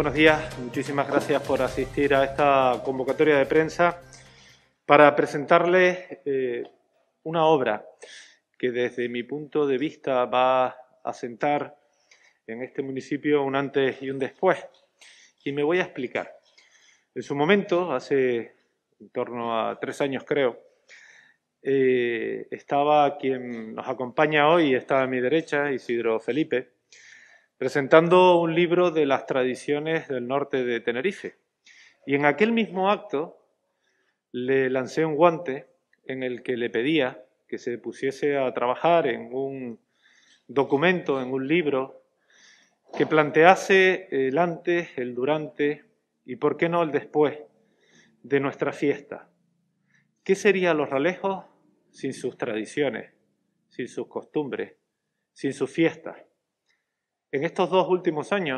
buenos días. Muchísimas gracias por asistir a esta convocatoria de prensa para presentarles una obra que desde mi punto de vista va a sentar en este municipio un antes y un después. Y me voy a explicar. En su momento, hace en torno a 3 años creo, estaba quien nos acompaña hoy, está a mi derecha, Isidro Felipe, presentando un libro de las tradiciones del norte de Tenerife. Y en aquel mismo acto le lancé un guante en el que le pedía que se pusiese a trabajar en un documento, en un libro, que plantease el antes, el durante y, por qué no, el después de nuestra fiesta. ¿Qué serían los Ralejos sin sus tradiciones, sin sus costumbres, sin sus fiestas? En estos 2 últimos años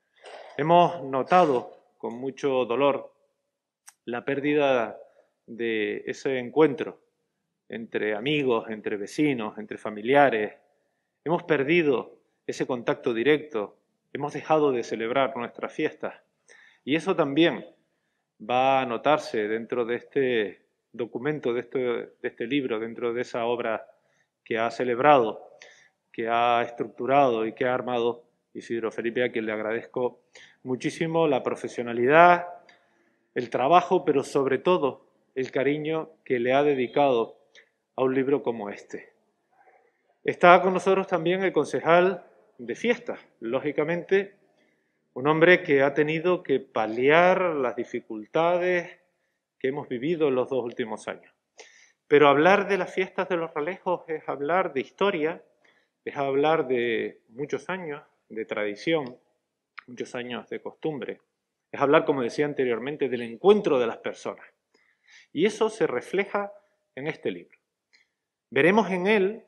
hemos notado con mucho dolor la pérdida de ese encuentro entre amigos, entre vecinos, entre familiares. Hemos perdido ese contacto directo, hemos dejado de celebrar nuestras fiestas. Y eso también va a notarse dentro de este documento, de este libro, dentro de esa obra que ha celebrado, que ha estructurado y que ha armado Isidro Felipe, a quien le agradezco muchísimo la profesionalidad, el trabajo, pero sobre todo el cariño que le ha dedicado a un libro como este. Está con nosotros también el concejal de fiestas, lógicamente, un hombre que ha tenido que paliar las dificultades que hemos vivido en los 2 últimos años. Pero hablar de las fiestas de los Ralejos es hablar de historia, es hablar de muchos años de tradición, muchos años de costumbre. Es hablar, como decía anteriormente, del encuentro de las personas. Y eso se refleja en este libro. Veremos en él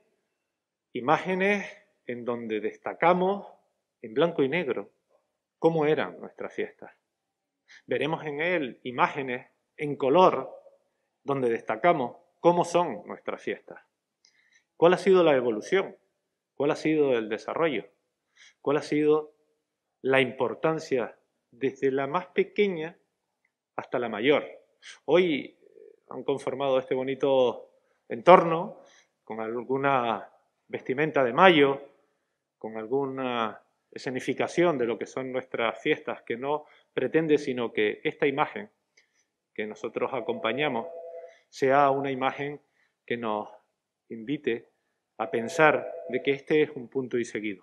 imágenes en donde destacamos en blanco y negro cómo eran nuestras fiestas. Veremos en él imágenes en color donde destacamos cómo son nuestras fiestas. ¿Cuál ha sido la evolución? ¿Cuál ha sido el desarrollo? ¿Cuál ha sido la importancia desde la más pequeña hasta la mayor? Hoy han conformado este bonito entorno con alguna vestimenta de mayo, con alguna escenificación de lo que son nuestras fiestas, que no pretende sino que esta imagen que nosotros acompañamos sea una imagen que nos invite a pensar de que este es un punto y seguido.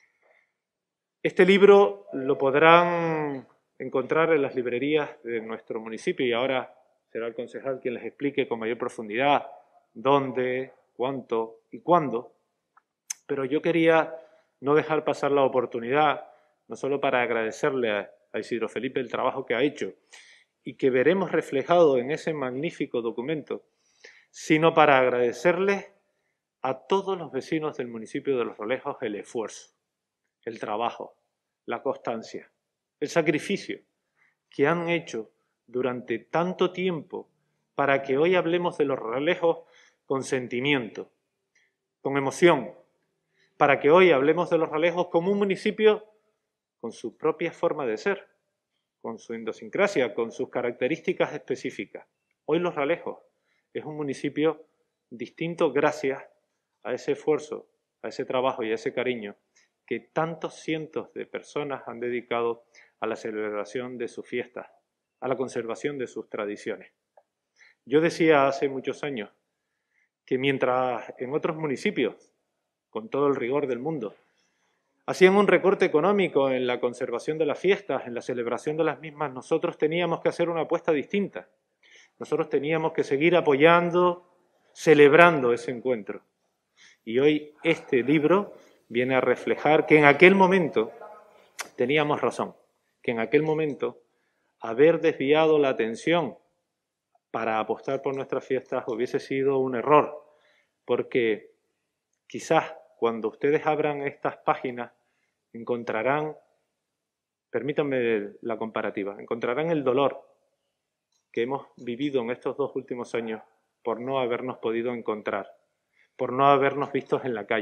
Este libro lo podrán encontrar en las librerías de nuestro municipio y ahora será el concejal quien les explique con mayor profundidad dónde, cuánto y cuándo. Pero yo quería no dejar pasar la oportunidad, no solo para agradecerle a Isidro Felipe el trabajo que ha hecho y que veremos reflejado en ese magnífico documento, sino para agradecerles a todos los vecinos del municipio de Los Ralejos el esfuerzo, el trabajo, la constancia, el sacrificio que han hecho durante tanto tiempo para que hoy hablemos de Los Ralejos con sentimiento, con emoción, para que hoy hablemos de Los Ralejos como un municipio con su propia forma de ser, con su idiosincrasia, con sus características específicas. Hoy Los Ralejos es un municipio distinto gracias a ese esfuerzo, a ese trabajo y a ese cariño que tantos cientos de personas han dedicado a la celebración de sus fiestas, a la conservación de sus tradiciones. Yo decía hace muchos años que mientras en otros municipios, con todo el rigor del mundo, hacían un recorte económico en la conservación de las fiestas, en la celebración de las mismas, nosotros teníamos que hacer una apuesta distinta. Nosotros teníamos que seguir apoyando, celebrando ese encuentro. Y hoy este libro viene a reflejar que en aquel momento teníamos razón, que en aquel momento haber desviado la atención para apostar por nuestras fiestas hubiese sido un error, porque quizás cuando ustedes abran estas páginas encontrarán, permítanme la comparativa, encontrarán el dolor que hemos vivido en estos 2 últimos años por no habernos podido encontrar, por no habernos vistos en la calle,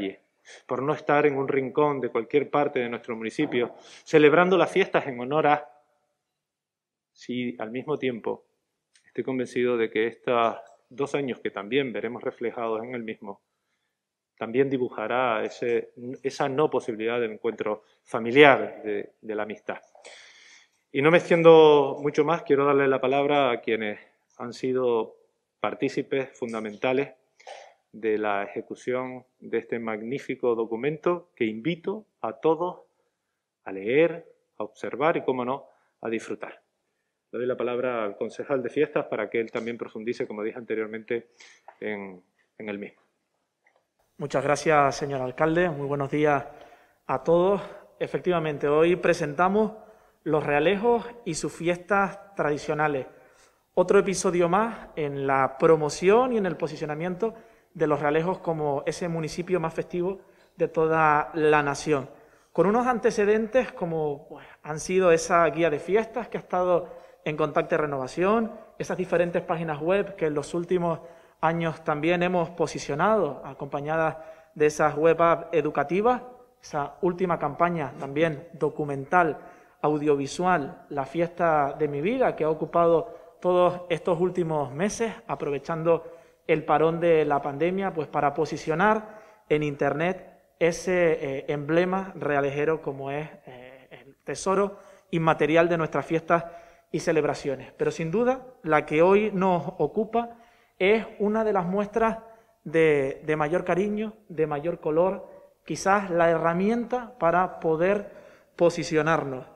por no estar en un rincón de cualquier parte de nuestro municipio, celebrando las fiestas en honor a, si al mismo tiempo estoy convencido de que estos 2 años que también veremos reflejados en el mismo, también dibujará esa no posibilidad del encuentro familiar, de la amistad. Y no me extiendo mucho más, quiero darle la palabra a quienes han sido partícipes fundamentales de la ejecución de este magnífico documento que invito a todos a leer, a observar y, cómo no, a disfrutar. Le doy la palabra al concejal de fiestas para que él también profundice, como dije anteriormente, en el mismo. Muchas gracias, señor alcalde. Muy buenos días a todos. Efectivamente, hoy presentamos los realejos y sus fiestas tradicionales. Otro episodio más en la promoción y en el posicionamiento de los realejos como ese municipio más festivo de toda la nación. Con unos antecedentes como han sido esa guía de fiestas que ha estado en Contacte Renovación, esas diferentes páginas web que en los últimos años también hemos posicionado, acompañadas de esas web apps educativas, esa última campaña también documental, audiovisual, La fiesta de mi vida, que ha ocupado todos estos últimos meses, aprovechando el parón de la pandemia, pues para posicionar en Internet ese emblema realejero como es el tesoro inmaterial de nuestras fiestas y celebraciones. Pero sin duda, la que hoy nos ocupa es una de las muestras de mayor cariño, de mayor color, quizás la herramienta para poder posicionarnos.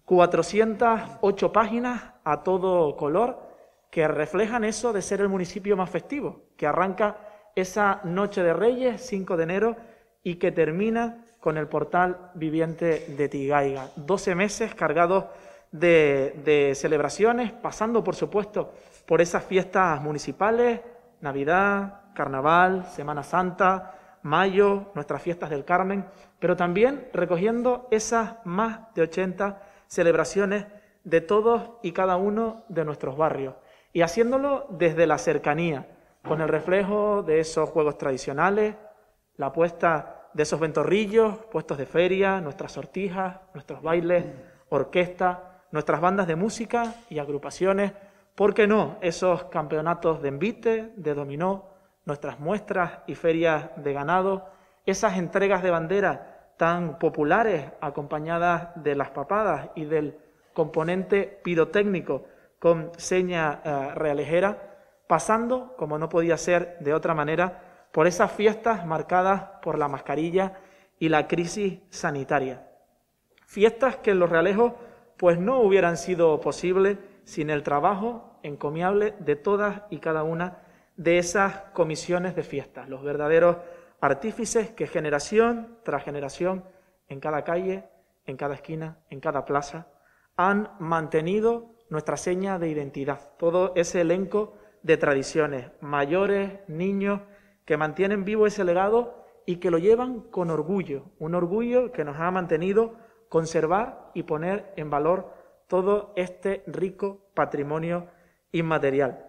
408 páginas a todo color que reflejan eso de ser el municipio más festivo, que arranca esa Noche de Reyes, 5 de enero, y que termina con el portal viviente de Tigaiga. 12 meses cargados de celebraciones, pasando, por supuesto, por esas fiestas municipales, Navidad, Carnaval, Semana Santa, Mayo, nuestras fiestas del Carmen, pero también recogiendo esas más de 80 celebraciones de todos y cada uno de nuestros barrios, y haciéndolo desde la cercanía, con el reflejo de esos juegos tradicionales, la puesta de esos ventorrillos, puestos de feria, nuestras sortijas, nuestros bailes, orquestas, nuestras bandas de música y agrupaciones, ¿por qué no? Esos campeonatos de envite, de dominó, nuestras muestras y ferias de ganado, esas entregas de bandera tan populares acompañadas de las papadas y del componente pirotécnico con seña realejera, pasando, como no podía ser de otra manera, por esas fiestas marcadas por la mascarilla y la crisis sanitaria. Fiestas que en los realejos pues no hubieran sido posibles sin el trabajo encomiable de todas y cada una de esas comisiones de fiestas, los verdaderos artífices que generación tras generación, en cada calle, en cada esquina, en cada plaza, han mantenido nuestra seña de identidad, todo ese elenco de tradiciones, mayores, niños, que mantienen vivo ese legado y que lo llevan con orgullo, un orgullo que nos ha mantenido conservar y poner en valor todo este rico patrimonio inmaterial.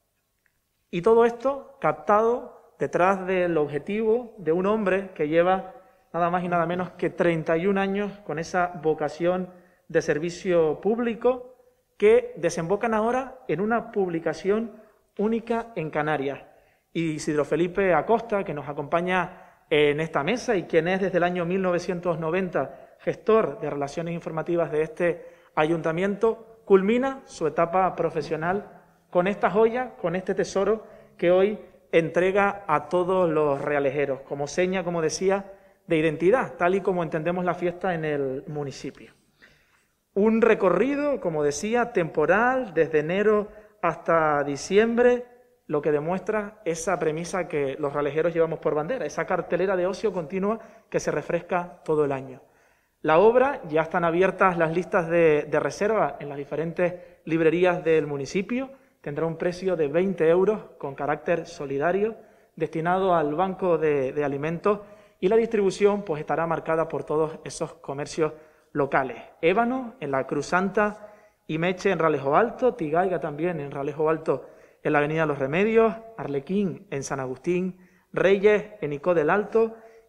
Y todo esto captado detrás del objetivo de un hombre que lleva nada más y nada menos que 31 años con esa vocación de servicio público que desembocan ahora en una publicación única en Canarias. Y Isidro Felipe Acosta, que nos acompaña en esta mesa y quien es desde el año 1990 gestor de relaciones informativas de este ayuntamiento, culmina su etapa profesional con esta joya, con este tesoro que hoy entrega a todos los realejeros, como seña, como decía, de identidad, tal y como entendemos la fiesta en el municipio. Un recorrido, como decía, temporal, desde enero hasta diciembre, lo que demuestra esa premisa que los realejeros llevamos por bandera, esa cartelera de ocio continua que se refresca todo el año. La obra, ya están abiertas las listas de reserva en las diferentes librerías del municipio, tendrá un precio de 20 euros con carácter solidario, destinado al banco de alimentos, y la distribución pues estará marcada por todos esos comercios locales. Ébano en la Cruz Santa, Imeche en Ralejo Alto, Tigaiga también en Ralejo Alto en la Avenida Los Remedios, Arlequín en San Agustín, Reyes en Icó del Alto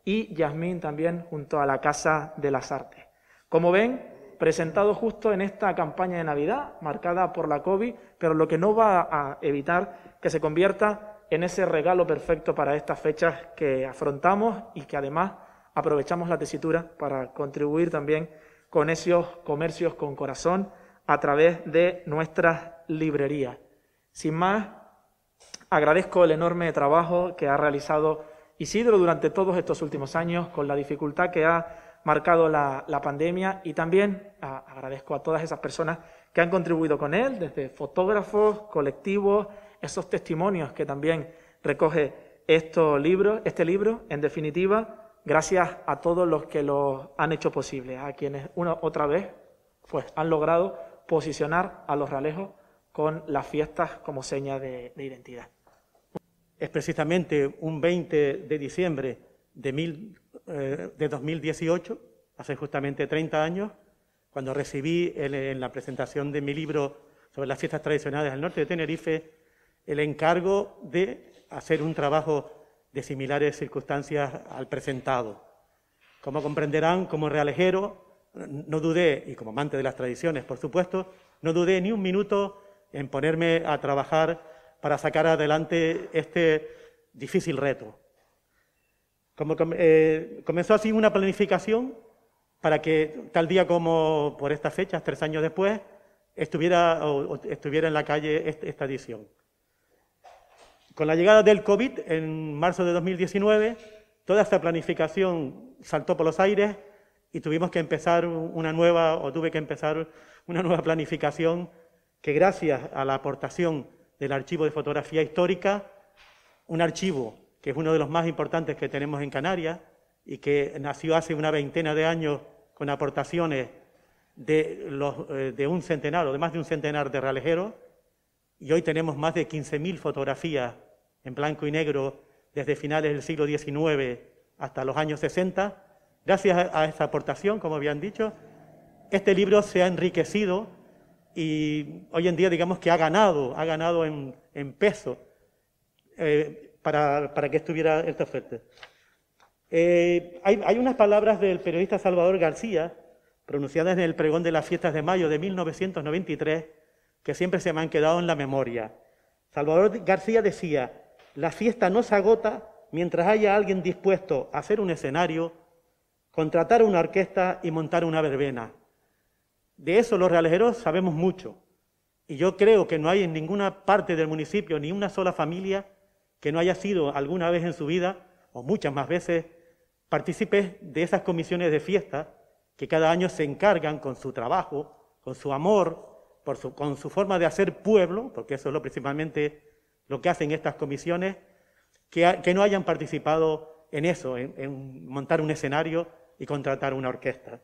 y Yasmín también junto a la Casa de las Artes. Como ven, presentado justo en esta campaña de Navidad, marcada por la COVID, pero lo que no va a evitar que se convierta en ese regalo perfecto para estas fechas que afrontamos y que además aprovechamos la tesitura para contribuir también con esos comercios con corazón a través de nuestras librerías. Sin más, agradezco el enorme trabajo que ha realizado Isidro durante todos estos últimos años con la dificultad que ha marcado la pandemia, y también agradezco a todas esas personas que han contribuido con él, desde fotógrafos, colectivos, esos testimonios que también recoge este libro. En definitiva, gracias a todos los que lo han hecho posible, a quienes otra vez pues, han logrado posicionar a Los Realejos con las fiestas como seña de identidad. Es precisamente un 20 de diciembre de 2018, hace justamente 30 años, cuando recibí en la presentación de mi libro sobre las fiestas tradicionales del norte de Tenerife el encargo de hacer un trabajo de similares circunstancias al presentado. Como comprenderán, como realejero, no dudé, y como amante de las tradiciones, por supuesto, no dudé ni un minuto en ponerme a trabajar para sacar adelante este difícil reto. Comenzó así una planificación para que tal día como por estas fechas, 3 años después, estuviera en la calle esta edición. Con la llegada del COVID, en marzo de 2019, toda esta planificación saltó por los aires y tuve que empezar una nueva planificación que, gracias a la aportación del Archivo de Fotografía Histórica, un archivo que es uno de los más importantes que tenemos en Canarias y que nació hace una veintena de años con aportaciones de un centenar o de más de un centenar de realejeros, y hoy tenemos más de 15.000 fotografías en blanco y negro desde finales del siglo XIX hasta los años 60. Gracias a esta aportación, como habían dicho, este libro se ha enriquecido y hoy en día digamos que ha ganado en peso para que estuviera esta oferta. Hay unas palabras del periodista Salvador García, pronunciadas en el pregón de las fiestas de mayo de 1993, que siempre se me han quedado en la memoria. Salvador García decía: la fiesta no se agota mientras haya alguien dispuesto a hacer un escenario, contratar una orquesta y montar una verbena. De eso los realejeros sabemos mucho, y yo creo que no hay en ninguna parte del municipio ni una sola familia que no haya sido alguna vez en su vida, o muchas más veces, partícipes de esas comisiones de fiesta que cada año se encargan con su trabajo, con su amor, con su forma de hacer pueblo, porque eso es principalmente lo que hacen estas comisiones, que no hayan participado en eso, en montar un escenario y contratar una orquesta.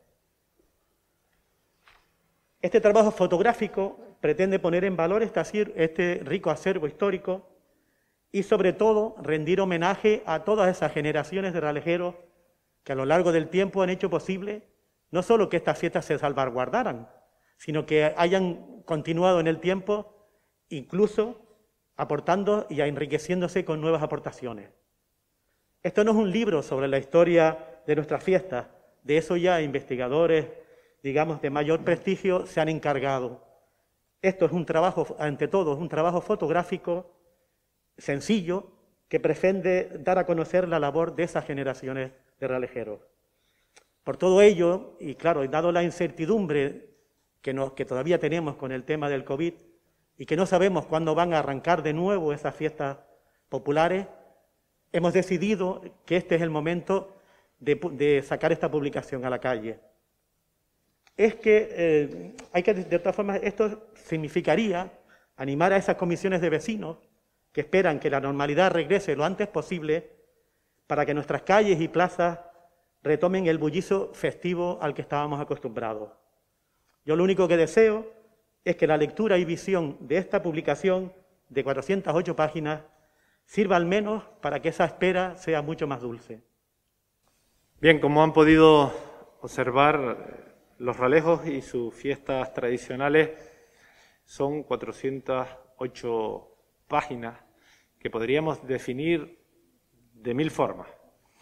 Este trabajo fotográfico pretende poner en valor este rico acervo histórico y, sobre todo, rendir homenaje a todas esas generaciones de realejeros que a lo largo del tiempo han hecho posible no solo que estas fiestas se salvaguardaran, sino que hayan continuado en el tiempo, incluso aportando y enriqueciéndose con nuevas aportaciones. Esto no es un libro sobre la historia de nuestras fiestas, de eso ya investigadores, digamos, de mayor prestigio se han encargado. Esto es un trabajo, ante todo, es un trabajo fotográfico sencillo que pretende dar a conocer la labor de esas generaciones de realejeros. Por todo ello, y claro, dado la incertidumbre que todavía tenemos con el tema del COVID y que no sabemos cuándo van a arrancar de nuevo esas fiestas populares, hemos decidido que este es el momento de sacar esta publicación a la calle. Es que, de todas formas, esto significaría animar a esas comisiones de vecinos que esperan que la normalidad regrese lo antes posible para que nuestras calles y plazas retomen el bullicio festivo al que estábamos acostumbrados. Yo lo único que deseo es que la lectura y visión de esta publicación de 408 páginas sirva al menos para que esa espera sea mucho más dulce. Bien, como han podido observar, Los Realejos y sus fiestas tradicionales son 408 páginas que podríamos definir de 1000 formas.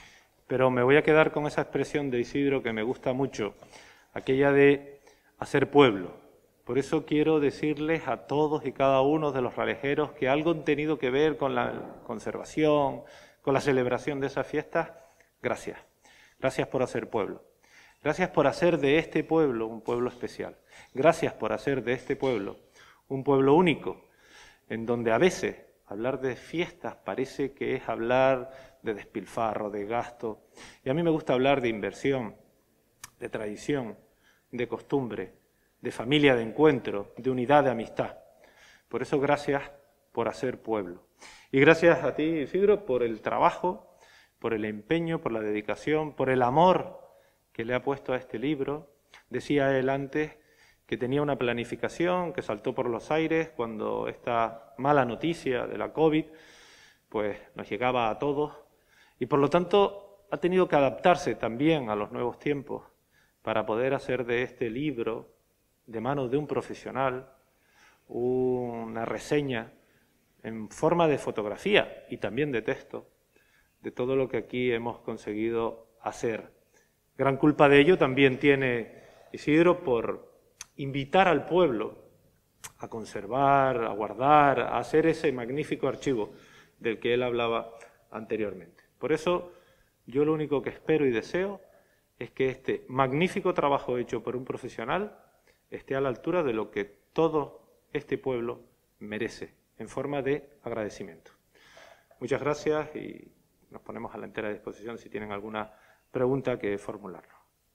pero me voy a quedar con esa expresión de Isidro que me gusta mucho, aquella de hacer pueblo. Por eso quiero decirles a todos y cada uno de los ralejeros que algo han tenido que ver con la conservación, con la celebración de esas fiestas. Gracias. Gracias por hacer pueblo. Gracias por hacer de este pueblo un pueblo especial. Gracias por hacer de este pueblo un pueblo único, en donde a veces hablar de fiestas parece que es hablar de despilfarro, de gasto. Y a mí me gusta hablar de inversión, de tradición, de costumbre, de familia de encuentro, de unidad de amistad. Por eso gracias por hacer pueblo. Y gracias a ti, Isidro, por el trabajo, por el empeño, por la dedicación, por el amor que le ha puesto a este libro. Decía él antes que tenía una planificación que saltó por los aires cuando esta mala noticia de la COVID pues nos llegaba a todos y por lo tanto ha tenido que adaptarse también a los nuevos tiempos para poder hacer de este libro, de manos de un profesional, una reseña en forma de fotografía y también de texto de todo lo que aquí hemos conseguido hacer. Gran culpa de ello también tiene Isidro por invitar al pueblo a conservar, a guardar, a hacer ese magnífico archivo del que él hablaba anteriormente. Por eso, yo lo único que espero y deseo es que este magnífico trabajo hecho por un profesional esté a la altura de lo que todo este pueblo merece, en forma de agradecimiento. Muchas gracias y nos ponemos a la entera disposición si tienen alguna pregunta que formularnos.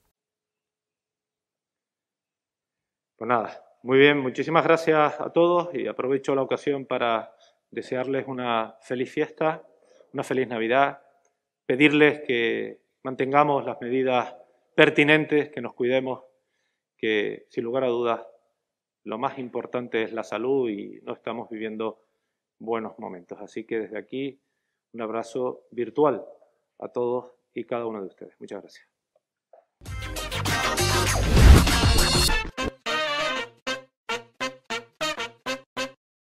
Pues nada, muy bien, muchísimas gracias a todos y aprovecho la ocasión para desearles una feliz fiesta, una feliz Navidad, pedirles que mantengamos las medidas pertinentes, que nos cuidemos, que sin lugar a dudas lo más importante es la salud y no estamos viviendo buenos momentos. Así que desde aquí un abrazo virtual a todos y cada uno de ustedes. Muchas gracias.